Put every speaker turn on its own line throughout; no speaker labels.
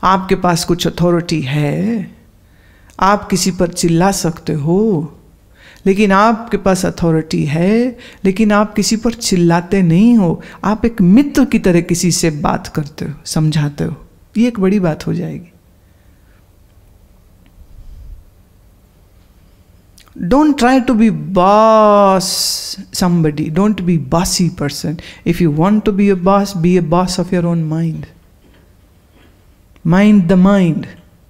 आपके पास कुछ अथॉरिटी है, आप किसी पर चिल्ला सकते हो, लेकिन आपके पास अथॉरिटी है, लेकिन आप किसी पर चिल्लाते नहीं हो, आप एक मित्र की तरह किसी से बात करते हो, समझाते हो। ये एक बड़ी बात हो जाएगी। Don't try to be boss somebody. Don't be bossy person. If you want to be a boss of your own mind. Mind the mind.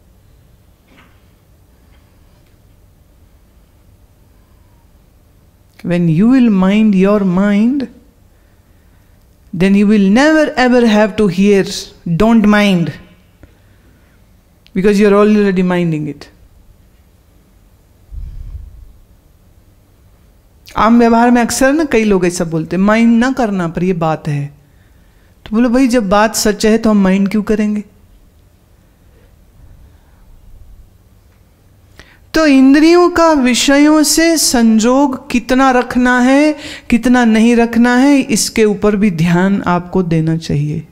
When you will mind your mind, then you will never ever have to hear don't mind, because you are already minding it. आम व्यवहार में अक्सर ना कई लोग ऐसा बोलते हैं, माइंड ना करना, पर ये बात है। तो बोलो भाई, जब बात सच है तो हम माइंड क्यों करेंगे? तो इंद्रियों का विषयों से संजोग कितना रखना है, कितना नहीं रखना है, इसके ऊपर भी ध्यान आपको देना चाहिए।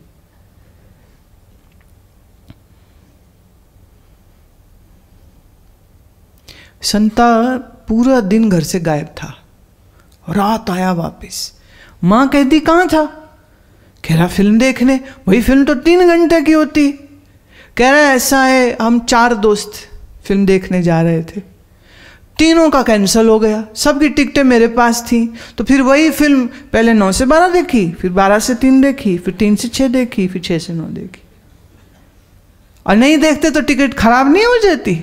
संता पूरा दिन घर से गायब था, रात आया वापस। माँ कहती कहाँ था? कह रहा फिल्म देखने। वही फिल्म तो 3 घंटे की होती। कह रहा ऐसा है, हम 4 दोस्त फिल्म देखने जा रहे थे, तीनों का कैंसिल हो गया, सबकी टिकटें मेरे पास थी। तो फिर वही फिल्म पहले 9 से 12 देखी, फिर 12 से 3 देखी, फिर 3 से 6 देखी, फिर 6 से 9 देखी। और नहीं देखते तो टिकट खराब नहीं हो जाती?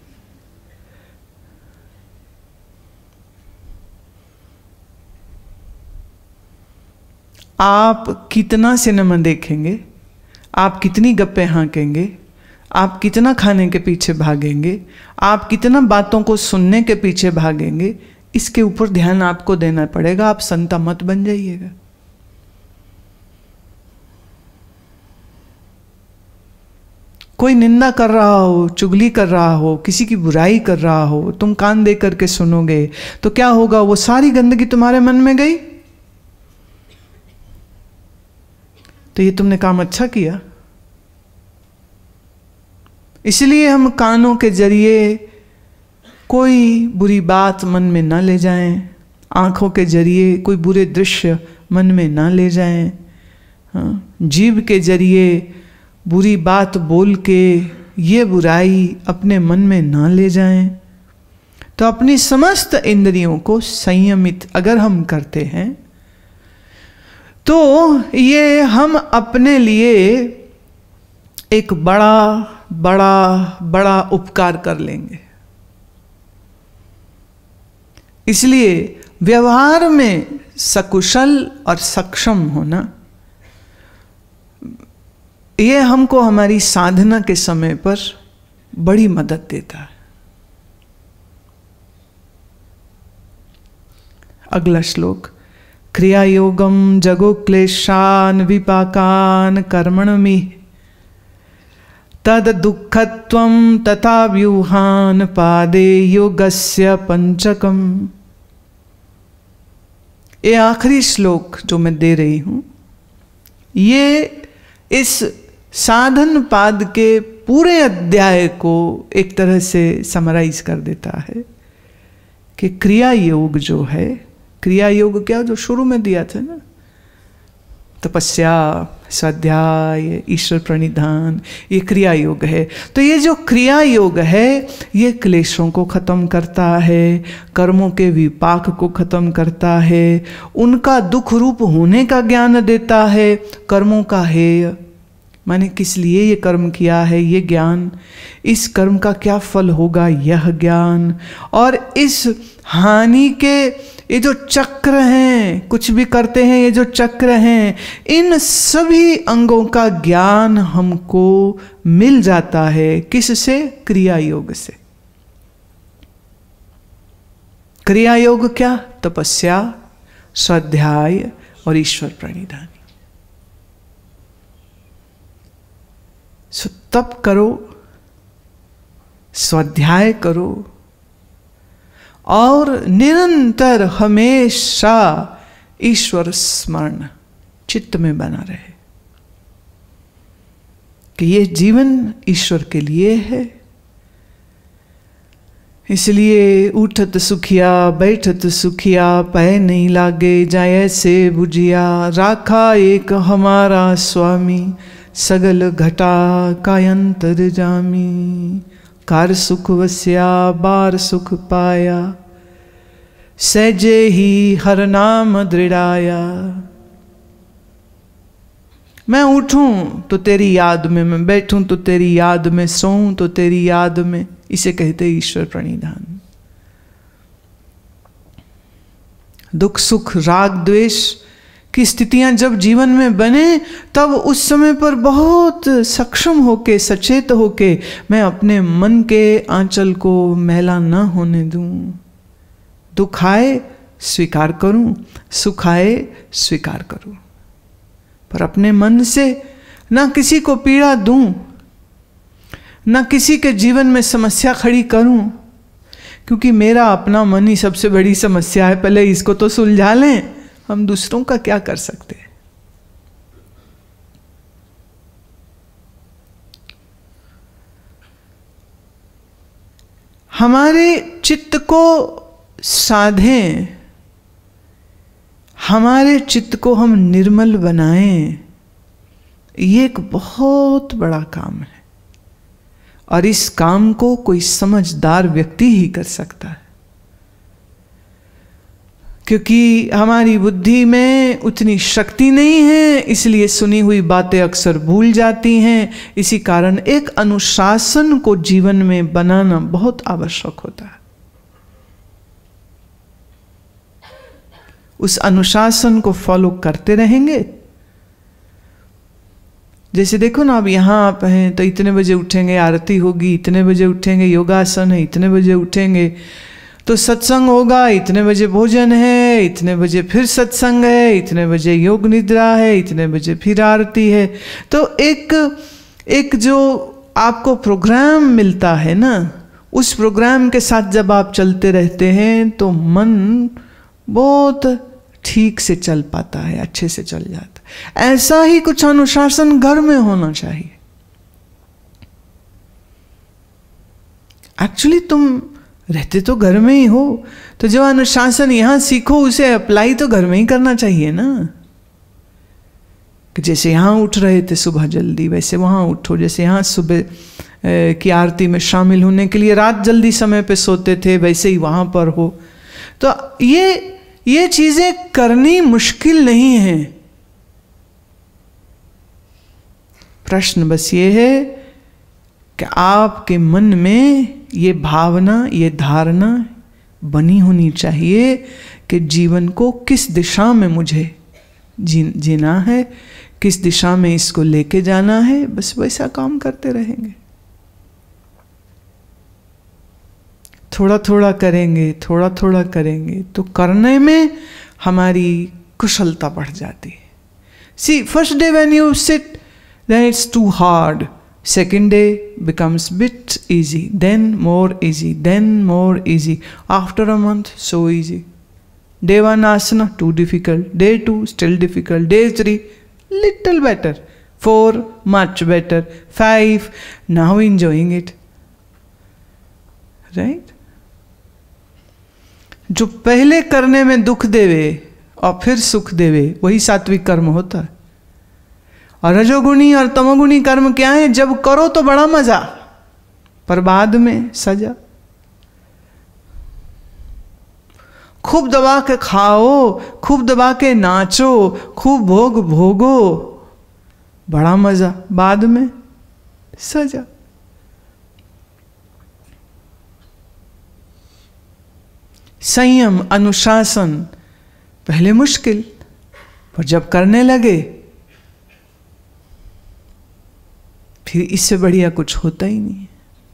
आप कितना सिनेमा देखेंगे, आप कितनी गप्पे हाँकेंगे, आप कितना खाने के पीछे भागेंगे, आप कितना बातों को सुनने के पीछे भागेंगे, इसके ऊपर ध्यान आपको देना पड़ेगा। आप संता मत बन जाइएगा। कोई निंदा कर रहा हो, चुगली कर रहा हो, किसी की बुराई कर रहा हो, तुम कान दे करके सुनोगे तो क्या होगा? वो सारी गंदगी तुम्हारे मन में गई, तो ये तुमने काम अच्छा किया। इसलिए हम कानों के जरिए कोई बुरी बात मन में ना ले जाएं, आँखों के जरिए कोई बुरे दृश्य मन में ना ले जाएं, जीभ के जरिए बुरी बात बोल के ये बुराई अपने मन में ना ले जाएं। तो अपनी समस्त इंद्रियों को संयमित अगर हम करते हैं तो ये हम अपने लिए एक बड़ा बड़ा बड़ा उपकार कर लेंगे। इसलिए व्यवहार में सकुशल और सक्षम होना, ये हमको हमारी साधना के समय पर बड़ी मदद देता है। अगला श्लोक, क्रिया योगम जगो क्लेशान विपाकान कर्मणमि तद दुःखत्वं तथा व्यूहान पादे योगस्य पंचकम। ये आखिरी श्लोक जो मैं दे रही हूं, ये इस साधन पाद के पूरे अध्याय को एक तरह से समराइज कर देता है कि क्रिया योग जो है, क्रिया योग क्या जो शुरू में दिया था ना, तपस्या, स्वाध्याय, ईश्वर प्रणिधान, ये क्रिया योग है। तो ये जो क्रिया योग है ये क्लेशों को खत्म करता है, कर्मों के विपाक को खत्म करता है, उनका दुख रूप होने का ज्ञान देता है, कर्मों का हेय माने किस लिए ये कर्म किया है ये ज्ञान, इस कर्म का क्या फल होगा यह ज्ञान, और इस हानि के ये जो चक्र हैं, कुछ भी करते हैं ये जो चक्र हैं, इन सभी अंगों का ज्ञान हमको मिल जाता है। किससे? क्रिया योग से। क्रिया योग क्या? तपस्या, स्वाध्याय और ईश्वर प्रणिधान। सो तप करो, स्वाध्याय करो और निरंतर हमेशा ईश्वर स्मरण चित्त में बना रहे। कि ये जीवन ईश्वर के लिए है। इसलिए उठत सुखिया बैठत सुखिया, पै नहीं लागे जाए से बुझिया, राखा एक हमारा स्वामी, सगल घटा कायंतर जामी। कार सुख वस्या बार सुख पाया, सहजे ही हर नाम दृढ़ाया। मैं उठूं तो तेरी याद में, मैं बैठूं तो तेरी याद में, सोऊं तो तेरी याद में, इसे कहते ईश्वर प्रणिधान। दुख सुख राग द्वेष की स्थितियां जब जीवन में बने, तब उस समय पर बहुत सक्षम होके, सचेत होके मैं अपने मन के आंचल को मैला न होने दूं। दुख आए स्वीकार करूं, सुख आए स्वीकार करूं, पर अपने मन से ना किसी को पीड़ा दूं, ना किसी के जीवन में समस्या खड़ी करूं, क्योंकि मेरा अपना मन ही सबसे बड़ी समस्या है। पहले इसको तो सुलझा लें, हम दूसरों का क्या कर सकते हैं। हमारे चित्त को साधें, हमारे चित्त को हम निर्मल बनाएं, ये एक बहुत बड़ा काम है और इस काम को कोई समझदार व्यक्ति ही कर सकता है, क्योंकि हमारी बुद्धि में उतनी शक्ति नहीं है, इसलिए सुनी हुई बातें अक्सर भूल जाती हैं। इसी कारण एक अनुशासन को जीवन में बनाना बहुत आवश्यक होता है। उस अनुशासन को फॉलो करते रहेंगे। जैसे देखो ना, अब यहाँ आप हैं तो इतने बजे उठेंगे, आरती होगी, इतने बजे उठेंगे, योगासन है, इतने बजे उठेंगे तो सत्संग होगा, इतने बजे भोजन है, इतने बजे फिर सत्संग है, इतने बजे योग निद्रा है, इतने बजे फिर आरती है। तो एक जो आपको प्रोग्राम मिलता है ना, उस प्रोग्राम के साथ जब आप चलते रहते हैं तो मन बहुत ठीक से चल पाता है, अच्छे से चल जाता है। ऐसा ही कुछ अनुशासन घर में होना चाहिए। एक्चुअली तुम रहते तो घर में ही हो, तो जो अनुशासन यहां सीखो उसे अप्लाई तो घर में ही करना चाहिए ना। कि जैसे यहां उठ रहे थे सुबह जल्दी, वैसे वहां उठो। जैसे यहां सुबह की आरती में शामिल होने के लिए रात जल्दी समय पे सोते थे, वैसे ही वहां पर हो। तो ये चीजें करनी मुश्किल नहीं है। प्रश्न बस ये है कि आपके मन में ये भावना, ये धारणा बनी होनी चाहिए कि जीवन को किस दिशा में मुझे जीना है, किस दिशा में इसको लेके जाना है। बस वैसा काम करते रहेंगे, थोड़ा थोड़ा करेंगे, थोड़ा थोड़ा करेंगे तो करने में हमारी कुशलता बढ़ जाती है। See, first day when you sit, then it's too hard. Second day becomes bit easy, then more easy, then more easy. After a month, so easy. Day 1 asana, too difficult. Day 2, still difficult. Day 3, little better. 4, much better. 5, now enjoying it. Right? जो पहले करने में दुख देवे और फिर सुख देवे, वही सात्विक कर्म होता है। और रजोगुणी और तमोगुणी कर्म क्या है? जब करो तो बड़ा मजा, पर बाद में सजा। खूब दबा के खाओ, खूब दबा के नाचो, खूब भोग भोगो, बड़ा मजा, बाद में सजा। संयम, अनुशासन पहले मुश्किल, पर जब करने लगे फिर इससे बढ़िया कुछ होता ही नहीं।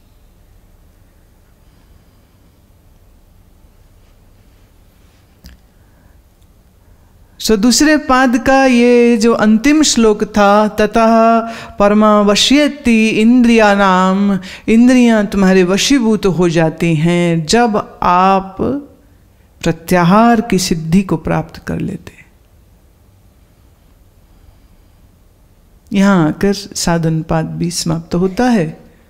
दूसरे पाद का ये जो अंतिम श्लोक था, ततः परमावश्यति इंद्रियाणाम, इंद्रियां तुम्हारे वशीभूत हो जाती हैं जब आप प्रत्याहार की सिद्धि को प्राप्त कर लेते। यहाँ आकर साधन पाद भी समाप्त होता है।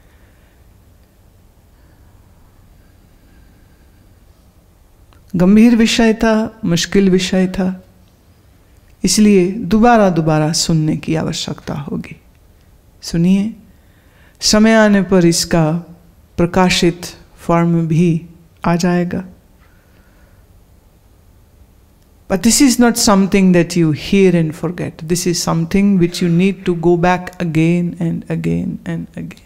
गंभीर विषय था, मुश्किल विषय था, इसलिए दोबारा दोबारा सुनने की आवश्यकता होगी। सुनिए, समय आने पर इसका प्रकाशित फॉर्म भी आ जाएगा। But this is not something that you hear and forget. This is something which you need to go back again and again and again.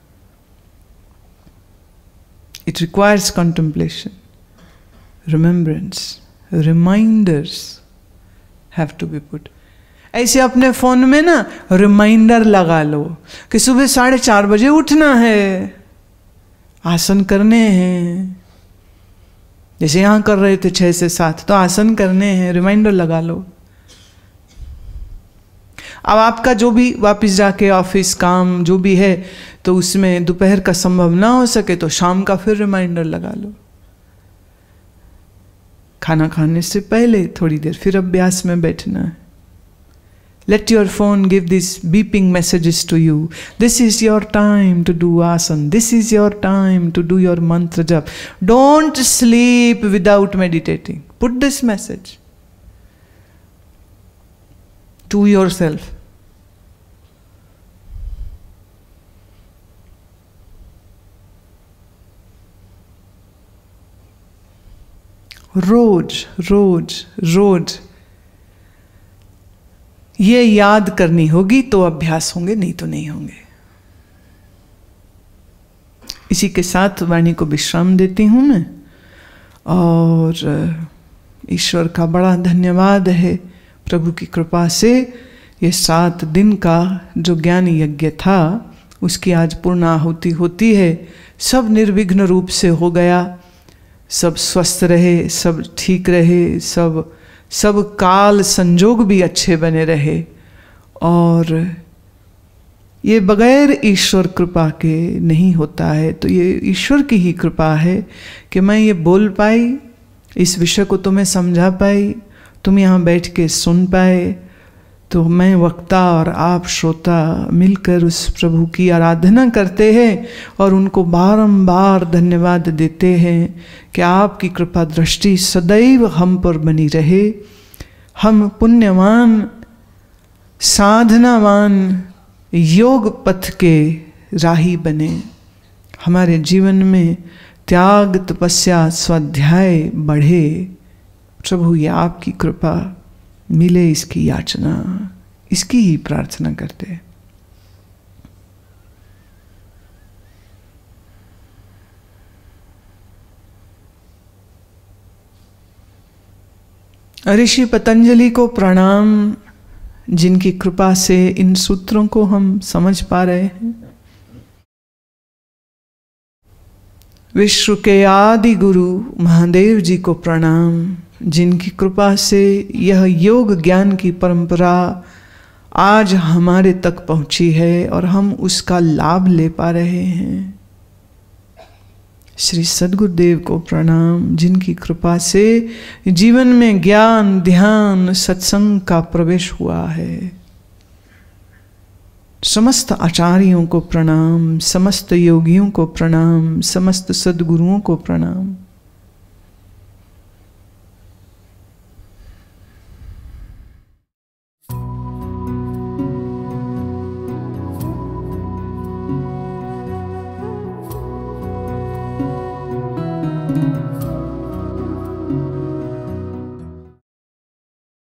It requires contemplation, remembrance, reminders have to be put. ऐसे अपने phone में ना reminder लगा लो कि सुबह 4:30 बजे उठना है, आसन करने हैं। जैसे यहाँ कर रहे थे 6 से 7, तो आसन करने हैं, रिमाइंडर लगा लो। अब आपका जो भी वापस जाके ऑफिस काम जो भी है, तो उसमें दोपहर का संभव ना हो सके तो शाम का फिर रिमाइंडर लगा लो। खाना खाने से पहले थोड़ी देर फिर अभ्यास में बैठना है। Let your phone give these beeping messages to you. This is your time to do asana. This is your time to do your mantra jap. Don't sleep without meditating. Put this message to yourself. रोज रोज रोज ये याद करनी होगी तो अभ्यास होंगे, नहीं तो नहीं होंगे। इसी के साथ वाणी को विश्राम देती हूँ मैं, और ईश्वर का बड़ा धन्यवाद है, प्रभु की कृपा से ये 7 दिन का जो ज्ञान यज्ञ था उसकी आज पूर्ण आहुति होती है। सब निर्विघ्न रूप से हो गया, सब स्वस्थ रहे, सब ठीक रहे, सब काल संजोग भी अच्छे बने रहे। और ये बगैर ईश्वर कृपा के नहीं होता है, तो ये ईश्वर की ही कृपा है कि मैं ये बोल पाई, इस विषय को तुम्हें समझा पाई, तुम यहाँ बैठ के सुन पाए। तो मैं वक्ता और आप श्रोता मिलकर उस प्रभु की आराधना करते हैं और उनको बारंबार धन्यवाद देते हैं कि आपकी कृपा दृष्टि सदैव हम पर बनी रहे। हम पुण्यवान, साधनावान, योग पथ के राही बने। हमारे जीवन में त्याग, तपस्या, स्वाध्याय बढ़े। प्रभु ये आपकी कृपा मिले, इसकी याचना, इसकी ही प्रार्थना करते हैं। ऋषि पतंजलि को प्रणाम, जिनकी कृपा से इन सूत्रों को हम समझ पा रहे हैं। विश्व के आदि गुरु महादेव जी को प्रणाम, जिनकी कृपा से यह योग ज्ञान की परंपरा आज हमारे तक पहुंची है और हम उसका लाभ ले पा रहे हैं। श्री सद्गुरुदेव को प्रणाम, जिनकी कृपा से जीवन में ज्ञान, ध्यान, सत्संग का प्रवेश हुआ है। समस्त आचार्यों को प्रणाम, समस्त योगियों को प्रणाम, समस्त सद्गुरुओं को प्रणाम।